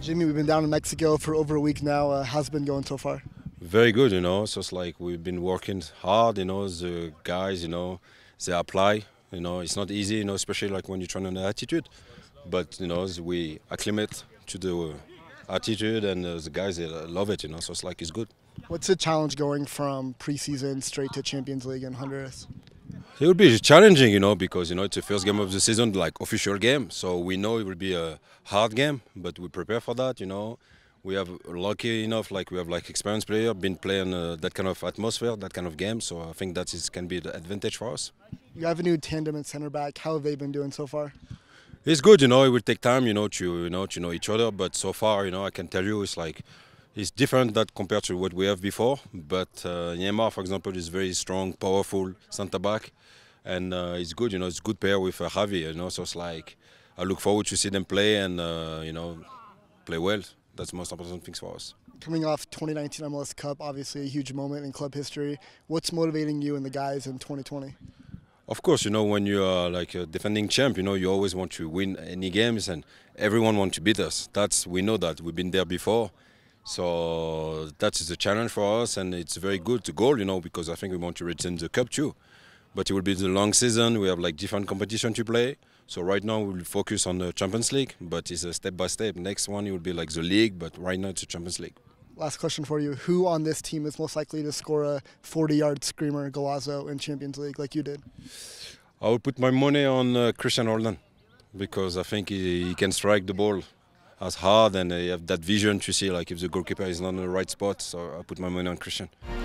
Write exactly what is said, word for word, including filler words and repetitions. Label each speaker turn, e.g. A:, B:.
A: Jimmy, we've been down in Mexico for over a week now. Uh, how's it been going so far?
B: Very good, you know. So it's like we've been working hard, you know. The guys, you know, they apply. You know, it's not easy, you know, especially like when you're trying on attitude. But you know, we acclimate to the uh, attitude, and uh, the guys they love it, you know. So it's like it's good.
A: What's the challenge going from preseason straight to Champions League in Honduras?
B: It will be challenging, you know, because you know it's the first game of the season, like official game. So we know it will be a hard game, but we prepare for that, you know. We have lucky enough, like we have like experienced player, been playing uh, that kind of atmosphere, that kind of game. So I think that is can be the advantage for us.
A: You have a new tandem at center back. How have they been doing so far?
B: It's good, you know. It will take time, you know, to you know to know each other. But so far, you know, I can tell you, it's like it's different that compared to what we have before. But uh, Neymar, for example, is very strong, powerful centre back, and uh, it's good, you know. It's good pair with uh, Javi, you know. So it's like I look forward to see them play and uh, you know play well. That's the most important things for us.
A: Coming off twenty nineteen M L S Cup, obviously a huge moment in club history. What's motivating you and the guys in twenty twenty?
B: Of course, you know, when you are like a defending champ, you know, you always want to win any games and everyone wants to beat us. That's, we know that, we've been there before. So that is a challenge for us, and it's very good to goal, you know, because I think we want to retain the cup too. But it will be the long season, we have like different competition to play. So right now we'll focus on the Champions League, but it's a step by step. Next one it will be like the league, but right now it's the Champions League.
A: Last question for you. Who on this team is most likely to score a forty-yard screamer golazo in Champions League like you did?
B: I will put my money on uh, Christian Roldan because I think he, he can strike the ball as hard, and he have that vision to see like if the goalkeeper is not in the right spot. So I put my money on Christian.